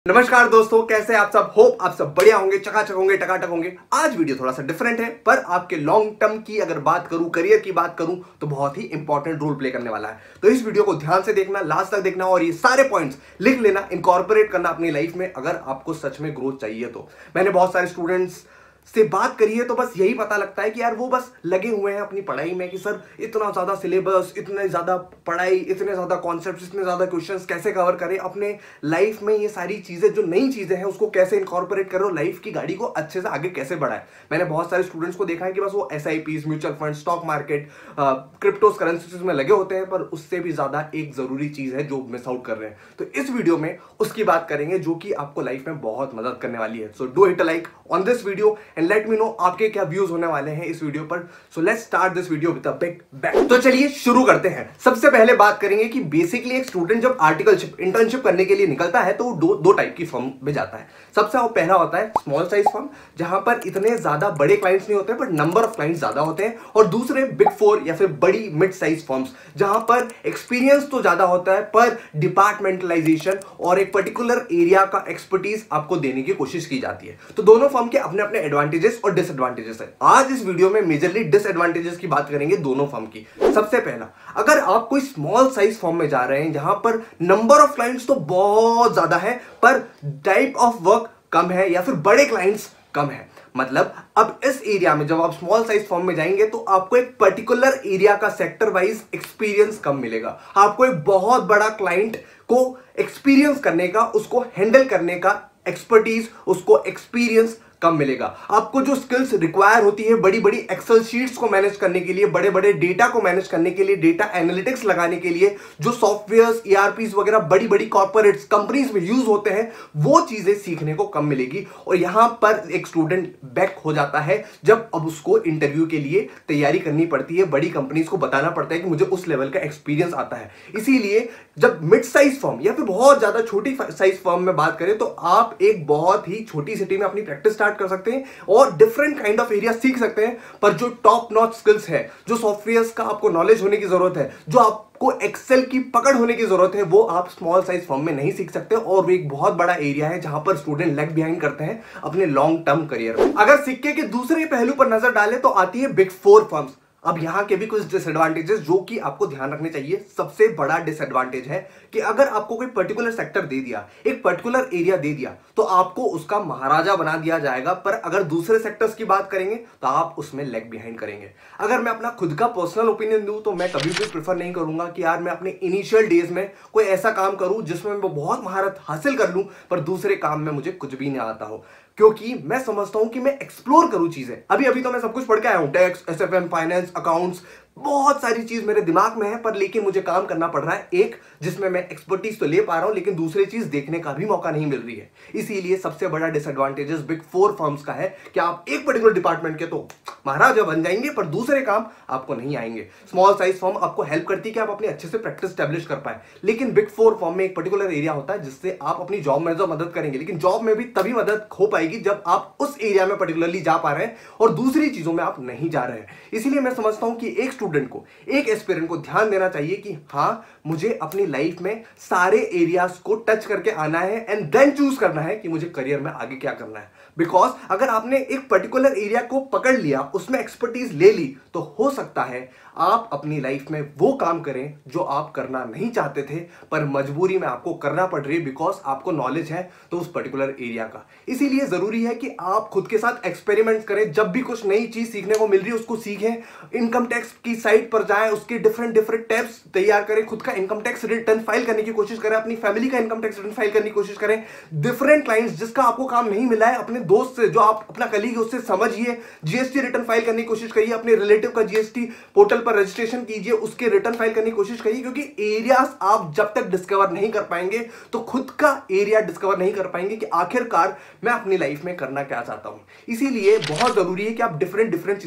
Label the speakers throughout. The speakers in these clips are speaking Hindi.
Speaker 1: नमस्कार दोस्तों, कैसे आप सब। होप आप सब बढ़िया होंगे, चकाचक होंगे, टकाटक होंगे। आज वीडियो थोड़ा सा डिफरेंट है, पर आपके लॉन्ग टर्म की अगर बात करूं, करियर की बात करूं, तो बहुत ही इंपॉर्टेंट रोल प्ले करने वाला है। तो इस वीडियो को ध्यान से देखना, लास्ट तक देखना और ये सारे पॉइंट्स लिख लेना, इनकॉर्पोरेट करना अपनी लाइफ में, अगर आपको सच में ग्रोथ चाहिए तो। मैंने बहुत सारे स्टूडेंट्स से बात करी है तो बस यही पता लगता है कि यार वो बस लगे हुए हैं अपनी पढ़ाई में कि सर इतना ज्यादा सिलेबस, इतने ज्यादा पढ़ाई, इतने ज्यादा कॉन्सेप्ट्स, इतने ज्यादा क्वेश्चंस कैसे कवर करें अपने लाइफ में। ये सारी चीजें जो नई चीजें हैं उसको कैसे इनकॉर्पोरेट करो, लाइफ की गाड़ी को अच्छे से आगे कैसे बढ़ाए। मैंने बहुत सारे स्टूडेंट्स को देखा है कि बस वो SIPs, mutual fund, stock market, crypto currencies में लगे होते हैं, पर उससे भी ज्यादा एक जरूरी चीज है जो मिस आउट कर रहे हैं। तो इस वीडियो में उसकी बात करेंगे जो कि आपको लाइफ में बहुत मदद करने वाली है। So do hit a like on this video and let me know आपके क्या व्यूज होने वाले हैं इस वीडियो पर। So let's start this video with a big bang. तो चलिए शुरू करते हैं। सबसे पहले बात करेंगे कि बेसिकली एक स्टूडेंट जब आर्टिकलशिप, इंटर्नशिप करने के लिए निकलता है तो वो दो टाइप की फर्म में जाता है। सबसे पहला होता है स्मॉल साइज फर्म, जहां पर इतने ज्यादा बड़े क्लाइंट्स नहीं होते पर नंबर ऑफ क्लाइंट्स ज्यादा होते हैं। और दूसरे बिग फोर या फिर बड़ी मिड साइज फर्म्स, जहां पर एक्सपीरियंस तो ज्यादा होता है पर डिपार्टमेंटलाइजेशन और एक पर्टिकुलर एरिया का एक्सपर्टीज आपको देने की कोशिश की जाती है। तो दोनों फर्म के अपने अपने एडवांटेजेस और डिसएडवांटेजेस है। आज इस वीडियो में मेजरली डिसएडवांटेजेस की बात करेंगे दोनों फर्म की। सबसे पहला, अगर आप कोई स्मॉल साइज फर्म में जा रहे हैं जहां पर नंबर ऑफ क्लाइंट्स तो बहुत ज्यादा है पर टाइप ऑफ वर्क कम है या फिर बड़े क्लाइंट्स कम है, मतलब अब इस एरिया में जब आप स्मॉल साइज फर्म में जाएंगे तो आपको एक पर्टिकुलर एरिया का सेक्टर वाइज एक्सपीरियंस कम मिलेगा। आपको एक बहुत बड़ा क्लाइंट को एक्सपीरियंस करने का, उसको हैंडल करने का एक्सपर्टीज, उसको एक्सपीरियंस कम मिलेगा। आपको जो स्किल्स रिक्वायर होती है बड़ी बड़ी एक्सेल शीट्स को मैनेज करने के लिए, बड़े बड़े डेटा को मैनेज करने के लिए, डेटा एनालिटिक्स लगाने के लिए, जो सॉफ्टवेयर्स, ERPs वगैरह बड़ी बड़ी कॉर्पोरेट्स कंपनीज में यूज होते हैं, वो चीजें सीखने को कम मिलेगी। और यहां पर एक स्टूडेंट बैक हो जाता है जब अब उसको इंटरव्यू के लिए तैयारी करनी पड़ती है। बड़ी कंपनीज को बताना पड़ता है कि मुझे उस लेवल का एक्सपीरियंस आता है। इसीलिए जब मिड साइज फर्म या फिर बहुत ज्यादा छोटी साइज फर्म में बात करें तो आप एक बहुत ही छोटी सिटी में अपनी प्रैक्टिस स्टार्ट कर सकते हैं और डिफरेंट काइंड ऑफ एरिया सीख सकते हैं। पर जो टॉप नॉच स्किल्स है, जो सॉफ्टवेयर्स का आपको नॉलेज होने की जरूरत है, जो आपको एक्सेल की पकड़ होने की जरूरत है, वो आप स्मॉल साइज फर्म में नहीं सीख सकते। और वो एक बहुत बड़ा एरिया है जहां पर स्टूडेंट लैग बिहाइंड करते हैं अपने लॉन्ग टर्म करियर में। अगर सिक्के के दूसरे पहलू पर नजर डालें तो आती है बिग फोर फर्म्स। अब यहां के भी कुछ डिसएडवांटेजेस जो कि आपको ध्यान रखने चाहिए। सबसे बड़ा डिसएडवांटेज है कि अगर आपको कोई पर्टिकुलर सेक्टर दे दिया, एक पर्टिकुलर एरिया दे दिया, तो आपको उसका महाराजा बना दिया जाएगा। पर अगर दूसरे सेक्टर्स की बात करेंगे तो आप उसमें लैग बिहाइंड करेंगे। अगर मैं अपना खुद का पर्सनल ओपिनियन दूं तो मैं कभी भी प्रेफर नहीं करूंगा कि यार मैं अपने इनिशियल डेज में कोई ऐसा काम करूं जिसमें मैं बहुत महारत हासिल कर लूं पर दूसरे काम में मुझे कुछ भी नहीं आता हो। क्योंकि मैं समझता हूं कि मैं एक्सप्लोर करूं चीजें। अभी तो मैं सब कुछ पढ़ के आया हूं, टैक्स, SFM, फाइनेंस, अकाउंट्स, बहुत सारी चीज मेरे दिमाग में है, पर लेकिन मुझे काम करना पड़ रहा है एक जिसमें मैं एक्सपर्टीज तो ले पा रहा हूं लेकिन दूसरी चीज देखने का भी मौका नहीं मिल रही है। इसीलिए सबसे बड़ा डिसएडवांटेजेस बिग फोर फर्म्स का है कि आप एक पर्टिकुलर डिपार्टमेंट के तो महाराजा बन जाएंगे पर दूसरे काम आपको नहीं आएंगे। स्मॉल साइज फर्म आपको हेल्प करती है कि आप अपने अच्छे से प्रैक्टिस स्टैब्लिश कर पाए, लेकिन बिग फोर फर्म में एक पर्टिकुलर एरिया होता है जिससे आप अपनी जॉब में जो मदद करेंगे, लेकिन जॉब में भी तभी मदद हो पाएगी जब आप उस एरिया में पर्टिकुलरली जा पा रहे हैं और दूसरी चीजों में आप नहीं जा रहे हैं। इसीलिए मैं समझता हूं कि एक स्टूडेंट को, एक एस्पिरेंट को ध्यान देना चाहिए कि हाँ, मुझे अपनी लाइफ में सारे एरियाज को टच करके आना है एंड देन चूज करना है कि मुझे करियर में आगे क्या करना है। बिकॉज अगर आपने एक पर्टिकुलर एरिया को पकड़ लिया, उसमें एक्सपर्टीज ले ली, तो हो सकता है आप अपनी लाइफ में वो काम करें जो आप करना नहीं चाहते थे पर मजबूरी में आपको करना पड़ रही है बिकॉज आपको नॉलेज है तो उस पर्टिकुलर एरिया का। इसीलिए जरूरी है कि आप खुद के साथ एक्सपेरिमेंट करें। जब भी कुछ नई चीज सीखने को मिल रही है उसको सीखें। इनकम टैक्स की साइट पर जाएं, उसके डिफरेंट टैब्स तैयार करें, खुद का इनकम टैक्स रिटर्न फाइल करने की कोशिश करें, अपनी फैमिली का इनकम टैक्स रिटर्न फाइल करने की कोशिश करें। डिफरेंट क्लाइंट्स जिसका आपको काम नहीं मिला है, अपने दोस्त से, जो आप अपना कलीग है, उससे समझिए, GST रिटर्न फाइल करने की कोशिश करिए, अपने रिलेटिव का GST पोर्टल पर रजिस्ट्रेशन कीजिए, उसके रिटर्न फाइल करने की कोशिश करिए। क्योंकि एरियाज आप जब तक डिस्कवर नहीं कर पाएंगे तो खुद का एरिया डिस्कवर नहीं कर पाएंगे कि आखिरकार मैं अपनी लाइफ में करना क्या चाहता हूं। इसीलिए बहुत जरूरी है कि आप डिफरेंट चीजें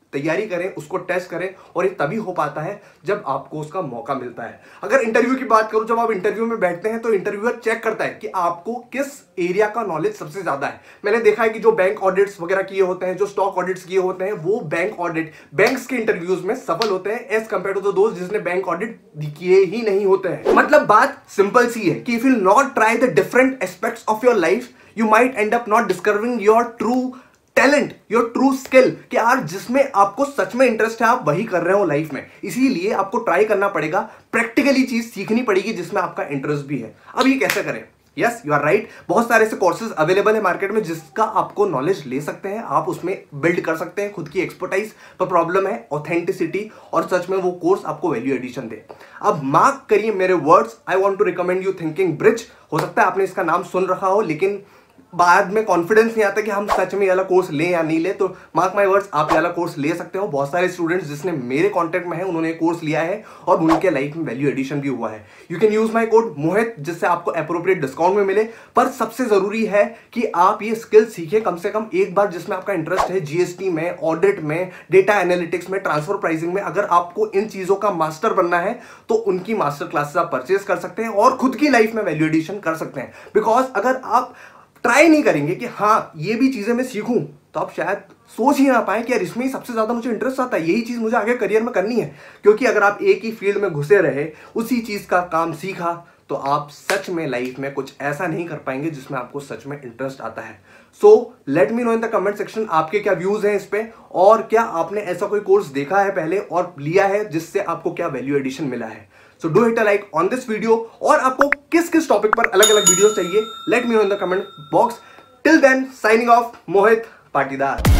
Speaker 1: तैयारी करें, उसको टेस्ट करें, और ये तभी हो पाता है जब आपको उसका मौका मिलता है। अगर इंटरव्यू की बात करूं, जब आप इंटरव्यू में बैठते हैं तो इंटरव्यूअर चेक करता है कि आपको किस एरिया का नॉलेज सबसे ज्यादा है। मैंने देखा है कि जो बैंक ऑडिट्स वगैरह किए होते हैं, जो स्टॉक ऑडिट्स किए होते हैं, वो बैंक्स के इंटरव्यूज में सफल होते हैं एज कंपेयर टू द दोस्त जिसने बैंक ऑडिट किए ही नहीं होते हैं। मतलब बात सिंपल सी है कि if you not try the different aspects of your life, you might end up not discovering your true talent, your true skill, कि यार जिसमें आपको सच में इंटरेस्ट है आप वही कर रहे हो लाइफ में। इसीलिए आपको ट्राई करना पड़ेगा, प्रैक्टिकली चीज सीखनी पड़ेगी जिसमें आपका इंटरेस्ट भी है। अब ये कैसे करें? यस, यू आर राइट, बहुत सारे ऐसे कोर्सेज अवेलेबल है मार्केट में जिसका आपको नॉलेज ले सकते हैं, आप उसमें बिल्ड कर सकते हैं खुद की एक्सपर्टाइज। पर प्रॉब्लम है ऑथेंटिसिटी, और सच में वो कोर्स आपको वैल्यू एडिशन दे। अब मार्क करिए मेरे words, I want to recommend you thinking bridge. हो सकता है आपने इसका नाम सुन रखा हो, लेकिन बाद में कॉन्फिडेंस नहीं आता कि हम सच में ये वाला कोर्स लें या नहीं ले, तो मार्क माय वर्ड्स, आप ये वाला कोर्स ले सकते हो। बहुत सारे स्टूडेंट्स जिसने मेरे कांटेक्ट में है उन्होंने कोर्स लिया है और उनके लाइफ में वैल्यू एडिशन भी हुआ है। You can use my code Mohit, जिससे आपको अप्रोप्रिएट डिस्काउंट में मिले। पर सबसे जरूरी है कि आप ये स्किल सीखें कम से कम एक बार, जिसमें आपका इंटरेस्ट है, जीएसटी में, ऑडिट में, डेटा एनालिटिक्स में, ट्रांसफर प्राइसिंग में। अगर आपको इन चीजों का मास्टर बनना है तो उनकी मास्टर क्लासेस आप परचेज कर सकते हैं और खुद की लाइफ में वैल्यू एडिशन कर सकते हैं। बिकॉज अगर आप ट्राई नहीं करेंगे कि हाँ ये भी चीजें मैं सीखूं, तो आप शायद सोच ही ना पाए कि यार इसमें ही सबसे ज्यादा मुझे इंटरेस्ट आता है, यही चीज मुझे आगे करियर में करनी है। क्योंकि अगर आप एक ही फील्ड में घुसे रहे, उसी चीज का काम सीखा, तो आप सच में लाइफ में कुछ ऐसा नहीं कर पाएंगे जिसमें आपको सच में इंटरेस्ट आता है। So let me know in the comment section आपके क्या व्यूज हैं इस पे, और क्या आपने ऐसा कोई कोर्स देखा है पहले और लिया है जिससे आपको क्या वैल्यू एडिशन मिला है। So do hit a like on this video, और आपको किस किस टॉपिक पर अलग अलग वीडियो चाहिए, let me know in the comment box. Till then, signing off, Mohit Patidar.